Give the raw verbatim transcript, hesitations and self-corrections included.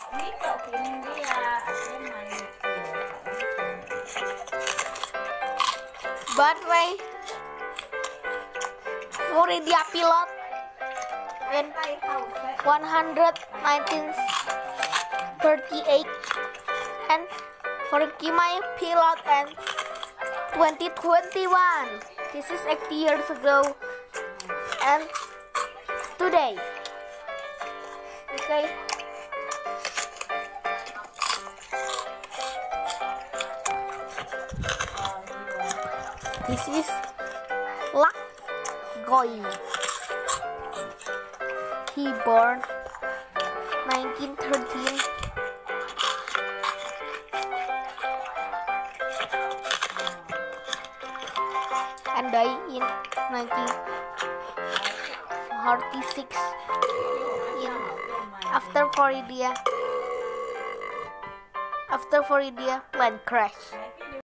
Birthday Florida pilot in nineteen thirty-eight and Forkimai pilot in twenty twenty-one. This is eighty years ago and today. Okay. This is Lak Goi. He born nineteen thirteen and died in nineteen forty-six in after Florida after Florida plane crash.